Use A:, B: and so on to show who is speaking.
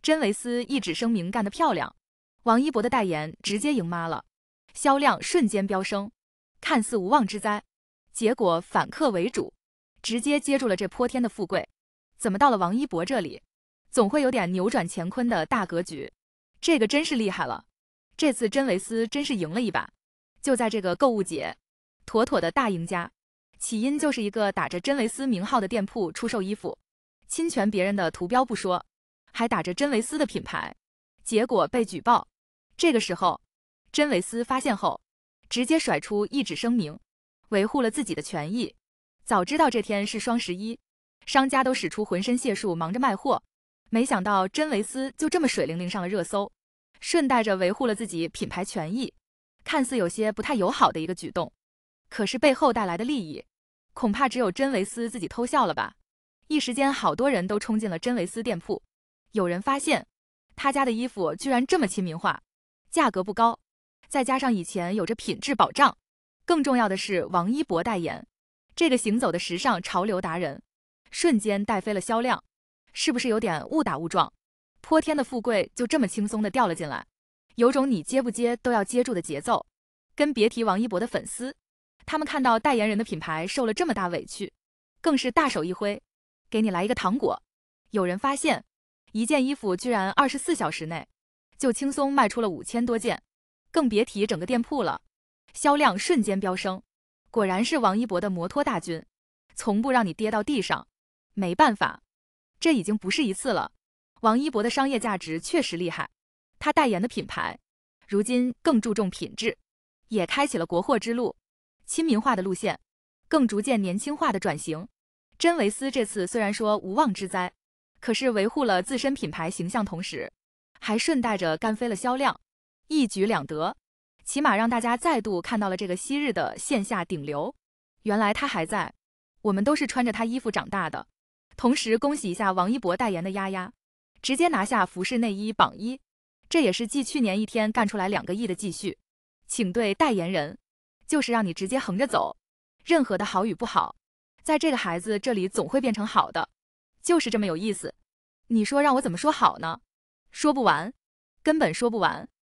A: 真维斯一纸声明干得漂亮，王一博的代言直接赢妈了，销量瞬间飙升，看似无妄之灾，结果反客为主，直接接住了这泼天的富贵。怎么到了王一博这里，总会有点扭转乾坤的大格局？这个真是厉害了，这次真维斯真是赢了一把。就在这个购物节，妥妥的大赢家。起因就是一个打着真维斯名号的店铺出售衣服，侵权别人的图标不说，还打着真维斯的品牌，结果被举报。这个时候，真维斯发现后，直接甩出一纸声明，维护了自己的权益。早知道这天是双11，商家都使出浑身解数忙着卖货，没想到真维斯就这么水灵灵上了热搜，顺带着维护了自己品牌权益。看似有些不太友好的一个举动，可是背后带来的利益，恐怕只有真维斯自己偷笑了吧。一时间好多人都冲进了真维斯店铺，有人发现他家的衣服居然这么亲民化，价格不高，再加上以前有着品质保障，更重要的是王一博代言，这个行走的时尚潮流达人，瞬间带飞了销量。是不是有点误打误撞，泼天的富贵就这么轻松的掉了进来，有种你接不接都要接住的节奏。更别提王一博的粉丝，他们看到代言人的品牌受了这么大委屈，更是大手一挥，给你来一个糖果。有人发现一件衣服居然24小时内就轻松卖出了5000多件，更别提整个店铺了，销量瞬间飙升。果然是王一博的摩托大军，从不让你跌到地上。没办法，这已经不是一次了，王一博的商业价值确实厉害，他代言的品牌如今更注重品质，也开启了国货之路，亲民化的路线更逐渐年轻化的转型。真维斯这次虽然说无妄之灾，可是维护了自身品牌形象，同时还顺带着干飞了销量，一举两得，起码让大家再度看到了这个昔日的线下顶流，原来他还在，我们都是穿着他衣服长大的。同时恭喜一下王一博代言的丫丫，直接拿下服饰内衣榜1，这也是继去年一天干出来2个亿的继续。请对代言人，就是让你直接横着走，任何的好与不好，在这个孩子这里总会变成好的，就是这么有意思。你说让我怎么说好呢？说不完，根本说不完。